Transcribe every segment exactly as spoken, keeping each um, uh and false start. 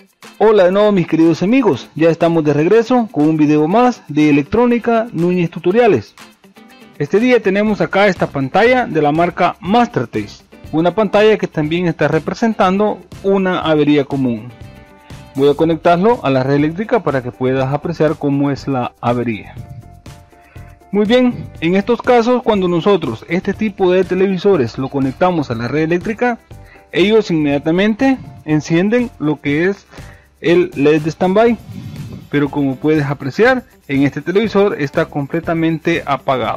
Hola de nuevo mis queridos amigos, ya estamos de regreso con un video más de Electrónica Núñez Tutoriales. Este día tenemos acá esta pantalla de la marca Mastertech, una pantalla que también está representando una avería común. Voy a conectarlo a la red eléctrica para que puedas apreciar cómo es la avería. Muy bien, en estos casos cuando nosotros este tipo de televisores lo conectamos a la red eléctrica, ellos inmediatamente encienden lo que es el L E D de standby, pero como puedes apreciar en este televisor está completamente apagado.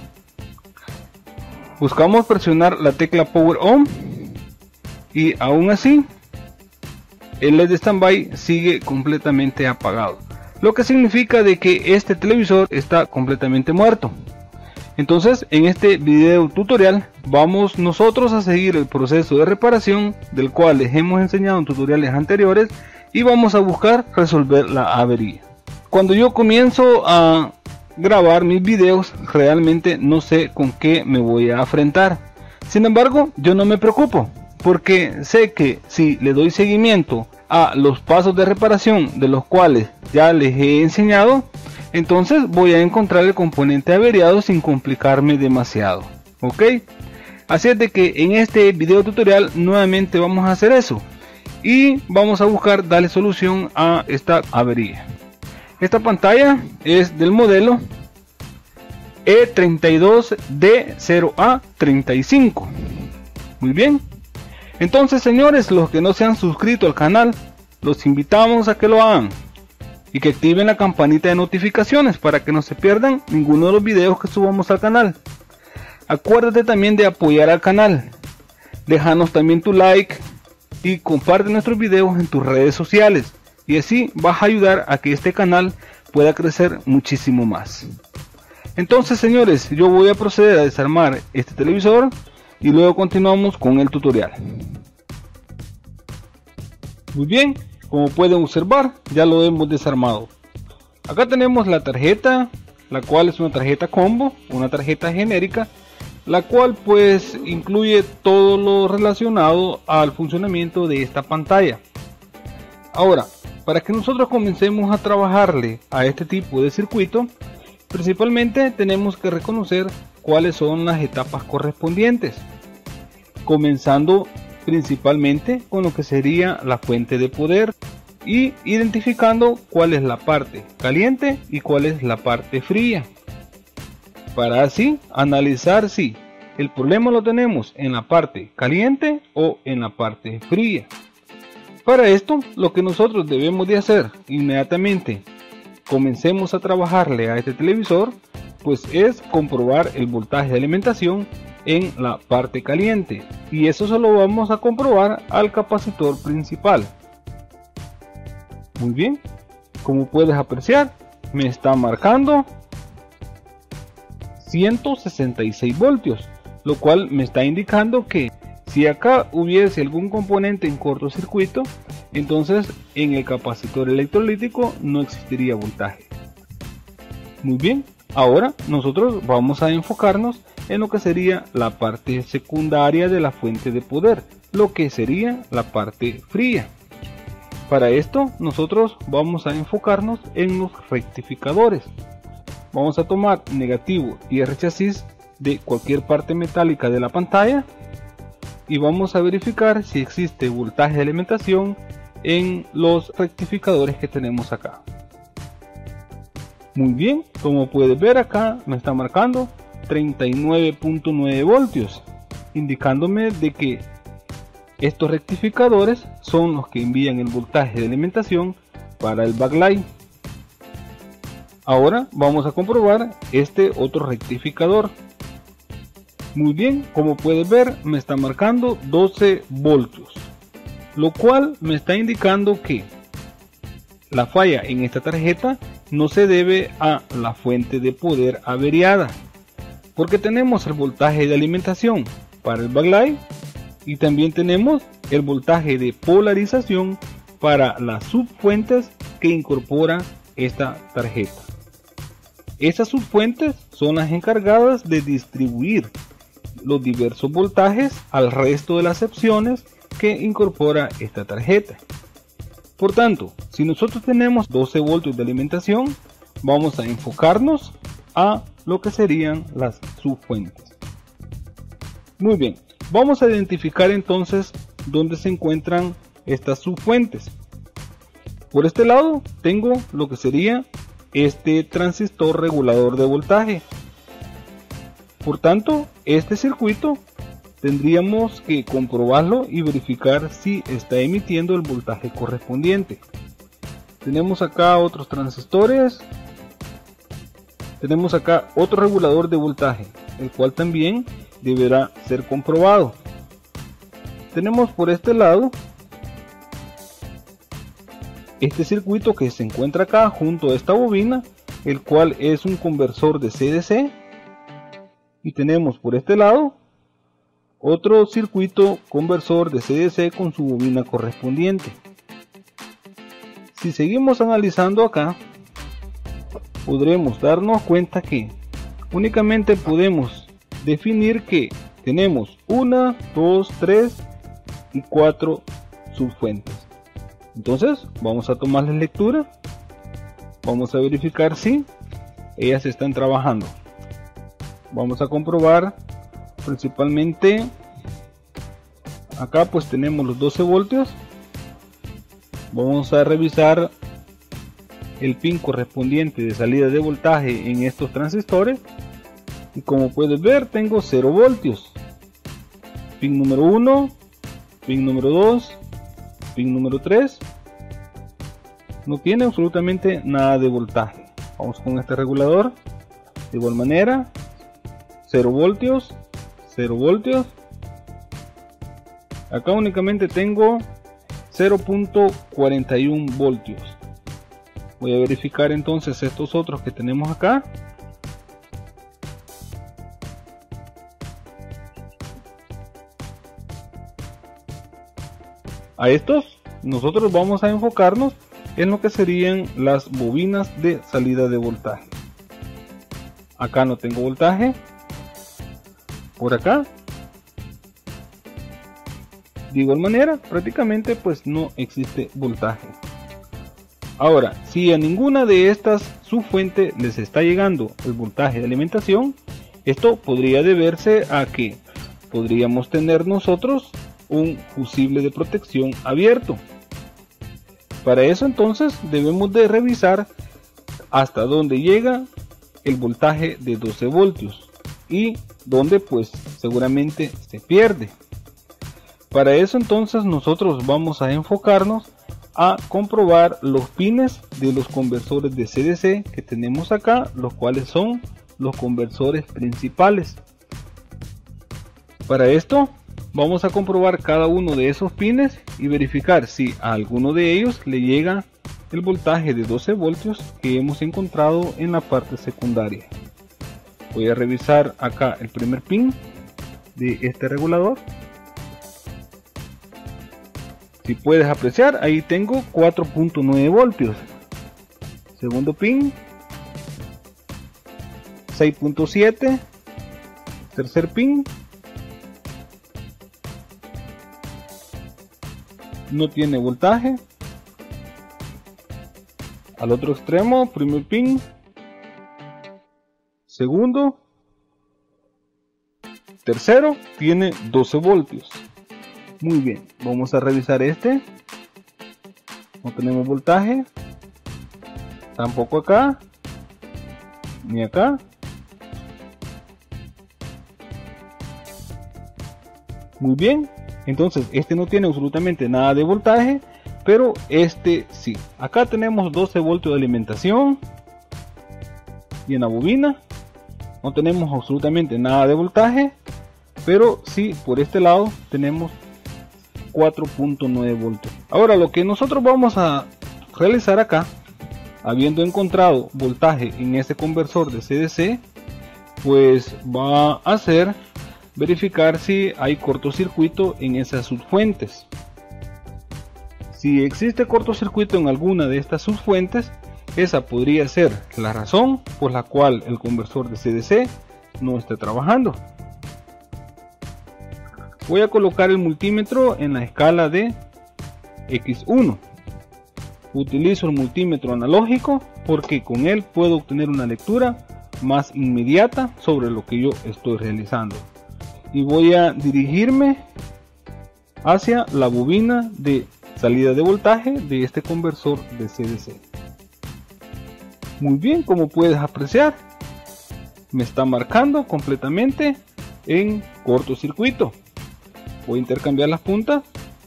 Buscamos presionar la tecla Power On y aún así el L E D de standby sigue completamente apagado, lo que significa de que este televisor está completamente muerto. Entonces en este video tutorial vamos nosotros a seguir el proceso de reparación del cual les hemos enseñado en tutoriales anteriores y vamos a buscar resolver la avería. Cuando yo comienzo a grabar mis videos realmente no sé con qué me voy a enfrentar. Sin embargo, yo no me preocupo porque sé que si le doy seguimiento a los pasos de reparación de los cuales ya les he enseñado, entonces voy a encontrar el componente averiado sin complicarme demasiado. Ok, así es de que en este video tutorial nuevamente vamos a hacer eso y vamos a buscar darle solución a esta avería. Esta pantalla es del modelo E treinta y dos D cero A treinta y cinco. Muy bien, entonces señores, los que no se han suscrito al canal, los invitamos a que lo hagan y que activen la campanita de notificaciones para que no se pierdan ninguno de los videos que subamos al canal. Acuérdate también de apoyar al canal, déjanos también tu like y comparte nuestros videos en tus redes sociales y así vas a ayudar a que este canal pueda crecer muchísimo más. Entonces señores, yo voy a proceder a desarmar este televisor y luego continuamos con el tutorial. Muy bien, como pueden observar ya lo hemos desarmado. Acá tenemos la tarjeta, la cual es una tarjeta combo, una tarjeta genérica, la cual pues incluye todo lo relacionado al funcionamiento de esta pantalla. Ahora, para que nosotros comencemos a trabajarle a este tipo de circuito, principalmente tenemos que reconocer cuáles son las etapas correspondientes, comenzando principalmente con lo que sería la fuente de poder y identificando cuál es la parte caliente y cuál es la parte fría, para así analizar si el problema lo tenemos en la parte caliente o en la parte fría. Para esto lo que nosotros debemos de hacer inmediatamente comencemos a trabajarle a este televisor pues es comprobar el voltaje de alimentación en la parte caliente, y eso se lo vamos a comprobar al capacitor principal. Muy bien, como puedes apreciar me está marcando ciento sesenta y seis voltios, lo cual me está indicando que si acá hubiese algún componente en cortocircuito, entonces en el capacitor electrolítico no existiría voltaje. Muy bien, ahora nosotros vamos a enfocarnos en lo que sería la parte secundaria de la fuente de poder, lo que sería la parte fría. Para esto nosotros vamos a enfocarnos en los rectificadores. Vamos a tomar negativo y R chasis de cualquier parte metálica de la pantalla y vamos a verificar si existe voltaje de alimentación en los rectificadores que tenemos acá. Muy bien, como puedes ver acá me está marcando treinta y nueve punto nueve voltios, indicándome de que estos rectificadores son los que envían el voltaje de alimentación para el backlight. Ahora vamos a comprobar este otro rectificador. Muy bien, como puedes ver me está marcando doce voltios, lo cual me está indicando que la falla en esta tarjeta no se debe a la fuente de poder averiada, porque tenemos el voltaje de alimentación para el backlight y también tenemos el voltaje de polarización para las subfuentes que incorpora esta tarjeta. Estas subfuentes son las encargadas de distribuir los diversos voltajes al resto de las secciones que incorpora esta tarjeta. Por tanto, si nosotros tenemos doce voltios de alimentación, vamos a enfocarnos a lo que serían las subfuentes. Muy bien, vamos a identificar entonces dónde se encuentran estas subfuentes. Por este lado tengo lo que sería este transistor regulador de voltaje. Por tanto, este circuito tendríamos que comprobarlo y verificar si está emitiendo el voltaje correspondiente. Tenemos acá otros transistores. Tenemos acá otro regulador de voltaje, el cual también deberá ser comprobado. Tenemos por este lado este circuito que se encuentra acá junto a esta bobina, el cual es un conversor de C D C. Y tenemos por este lado otro circuito conversor de C D C con su bobina correspondiente. Si seguimos analizando acá, podremos darnos cuenta que únicamente podemos definir que tenemos una, dos, tres y cuatro subfuentes. Entonces vamos a tomarles lectura, vamos a verificar si ellas están trabajando. Vamos a comprobar principalmente acá, pues tenemos los doce voltios. Vamos a revisar el pin correspondiente de salida de voltaje en estos transistores y como puedes ver tengo cero voltios. Pin número uno, pin número dos, pin número tres no tiene absolutamente nada de voltaje. Vamos con este regulador de igual manera, cero voltios, cero voltios. Acá únicamente tengo cero punto cuarenta y uno voltios. Voy a verificar entonces estos otros que tenemos acá. A estos nosotros vamos a enfocarnos en lo que serían las bobinas de salida de voltaje. Acá no tengo voltaje. Por acá de igual manera prácticamente pues no existe voltaje. Ahora, si a ninguna de estas subfuentes les está llegando el voltaje de alimentación, esto podría deberse a que podríamos tener nosotros un fusible de protección abierto. Para eso entonces debemos de revisar hasta dónde llega el voltaje de doce voltios y donde pues seguramente se pierde. Para eso entonces nosotros vamos a enfocarnos a comprobar los pines de los conversores de C D C que tenemos acá, los cuales son los conversores principales. Para esto vamos a comprobar cada uno de esos pines y verificar si a alguno de ellos le llega el voltaje de doce voltios que hemos encontrado en la parte secundaria. Voy a revisar acá el primer pin de este regulador. Si puedes apreciar, ahí tengo cuatro punto nueve voltios. Segundo pin, seis punto siete. Tercer pin, no tiene voltaje. Al otro extremo, primer pin, segundo, tercero, tiene doce voltios. Muy bien, vamos a revisar este. No tenemos voltaje, tampoco acá, ni acá. Muy bien, entonces este no tiene absolutamente nada de voltaje, pero este sí. Acá tenemos doce voltios de alimentación y en la bobina no tenemos absolutamente nada de voltaje, pero sí por este lado tenemos cuatro punto nueve voltios. Ahora lo que nosotros vamos a realizar acá, habiendo encontrado voltaje en este conversor de C D C, pues va a ser verificar si hay cortocircuito en esas subfuentes. Si existe cortocircuito en alguna de estas subfuentes, esa podría ser la razón por la cual el conversor de C D C no está trabajando. Voy a colocar el multímetro en la escala de equis uno. Utilizo el multímetro analógico porque con él puedo obtener una lectura más inmediata sobre lo que yo estoy realizando. Y voy a dirigirme hacia la bobina de salida de voltaje de este conversor de C D C. Muy bien, como puedes apreciar, me está marcando completamente en cortocircuito. Voy a intercambiar las puntas.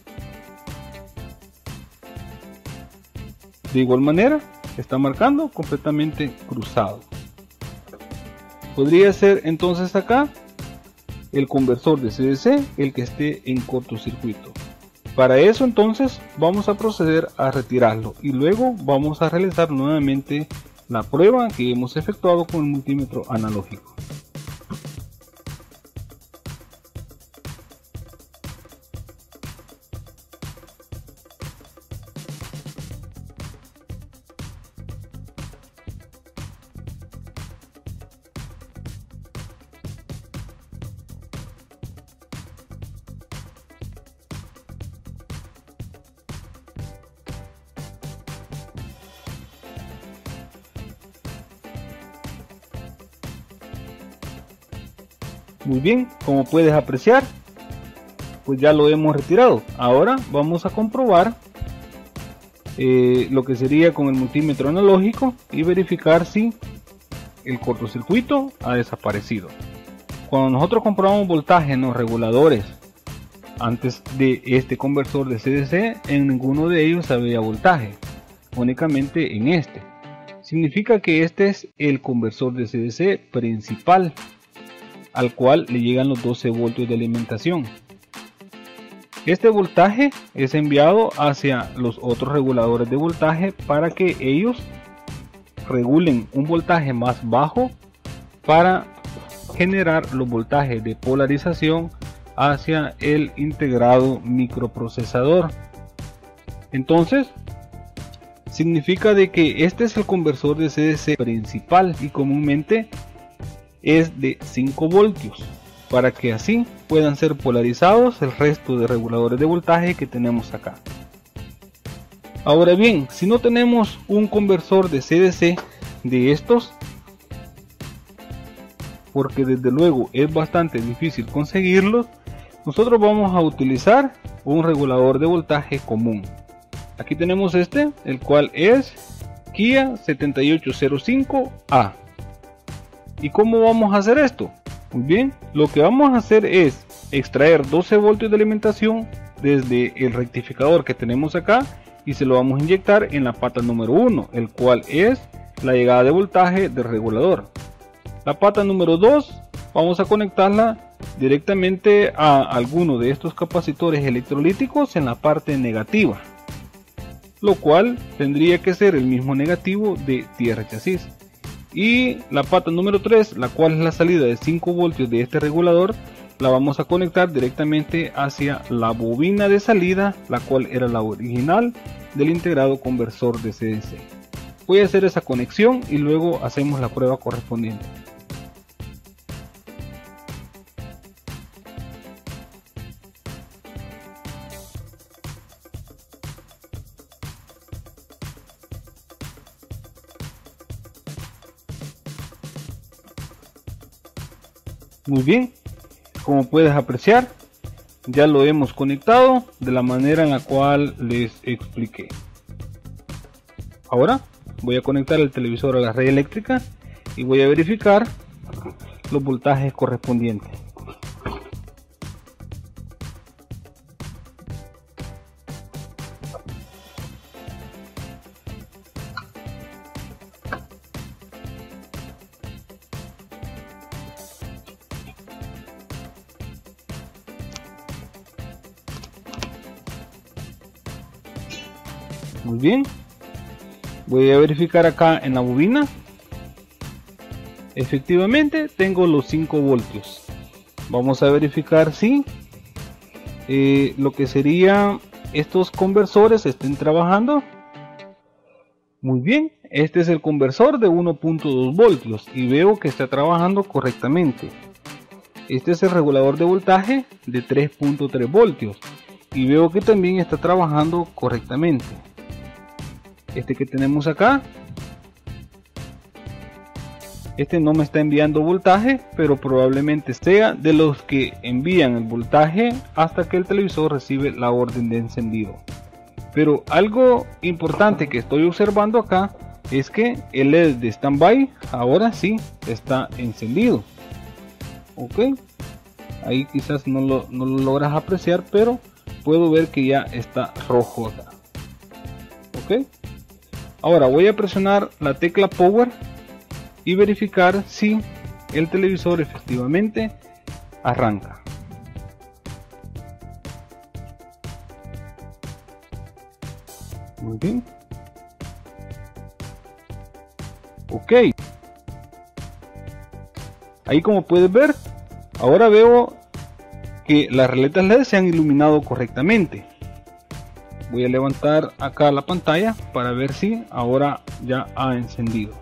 De igual manera, está marcando completamente cruzado. Podría ser entonces acá el conversor de C D C el que esté en cortocircuito. Para eso entonces vamos a proceder a retirarlo y luego vamos a realizar nuevamente la prueba que hemos efectuado con el multímetro analógico. Muy bien, como puedes apreciar, pues ya lo hemos retirado. Ahora vamos a comprobar eh, lo que sería con el multímetro analógico y verificar si el cortocircuito ha desaparecido. Cuando nosotros comprobamos voltaje en los reguladores antes de este conversor de C D C, en ninguno de ellos había voltaje, únicamente en este. Significa que este es el conversor de C D C principal, al cual le llegan los doce voltios de alimentación. Este voltaje es enviado hacia los otros reguladores de voltaje para que ellos regulen un voltaje más bajo para generar los voltajes de polarización hacia el integrado microprocesador. Entonces significa de que este es el conversor de C D C principal y comúnmente es de cinco voltios, para que así puedan ser polarizados el resto de reguladores de voltaje que tenemos acá. Ahora bien, si no tenemos un conversor de C D C de estos, porque desde luego es bastante difícil conseguirlos, nosotros vamos a utilizar un regulador de voltaje común. Aquí tenemos este, el cual es Kia setenta y ocho cero cinco A. ¿Y cómo vamos a hacer esto? Muy bien, lo que vamos a hacer es extraer doce voltios de alimentación desde el rectificador que tenemos acá y se lo vamos a inyectar en la pata número uno, el cual es la llegada de voltaje del regulador. La pata número dos vamos a conectarla directamente a alguno de estos capacitores electrolíticos en la parte negativa, lo cual tendría que ser el mismo negativo de tierra chasis. Y la pata número tres, la cual es la salida de cinco voltios de este regulador, la vamos a conectar directamente hacia la bobina de salida, la cual era la original del integrado conversor de C D C. Voy a hacer esa conexión y luego hacemos la prueba correspondiente. Muy bien, como puedes apreciar, ya lo hemos conectado de la manera en la cual les expliqué. Ahora voy a conectar el televisor a la red eléctrica y voy a verificar los voltajes correspondientes. Muy bien, voy a verificar acá en la bobina. Efectivamente tengo los cinco voltios. Vamos a verificar si eh, lo que sería estos conversores estén trabajando. Muy bien, este es el conversor de uno punto dos voltios y veo que está trabajando correctamente. Este es el regulador de voltaje de tres punto tres voltios y veo que también está trabajando correctamente. este que tenemos acá, este no me está enviando voltaje, pero probablemente sea de los que envían el voltaje hasta que el televisor recibe la orden de encendido. Pero algo importante que estoy observando acá es que el L E D de standby ahora sí está encendido. Ok, ahí quizás no lo, no lo logras apreciar, pero puedo ver que ya está rojo acá. Ok, ahora voy a presionar la tecla power y verificar si el televisor efectivamente arranca. Muy bien. Ok. Ahí, como puedes ver, ahora veo que las reletas L E D se han iluminado correctamente. Voy a levantar acá la pantalla para ver si ahora ya ha encendido.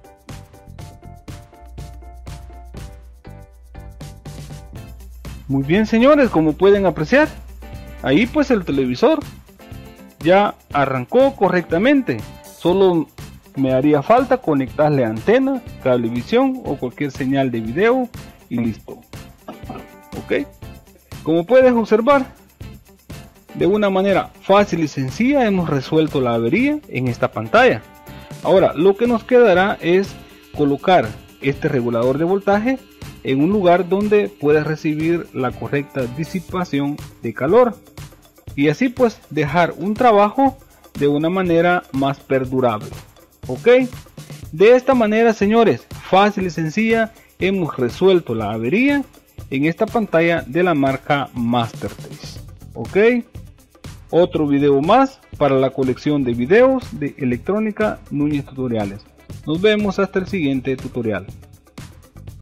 Muy bien, señores, como pueden apreciar, ahí pues el televisor ya arrancó correctamente. Solo me haría falta conectarle antena, cablevisión o cualquier señal de video y listo. Ok, como puedes observar, de una manera fácil y sencilla hemos resuelto la avería en esta pantalla. Ahora lo que nos quedará es colocar este regulador de voltaje en un lugar donde puedas recibir la correcta disipación de calor y así pues dejar un trabajo de una manera más perdurable. Ok, de esta manera, señores, fácil y sencilla, hemos resuelto la avería en esta pantalla de la marca Mastertaste. Ok, otro video más para la colección de videos de Electrónica Núñez Tutoriales. Nos vemos hasta el siguiente tutorial.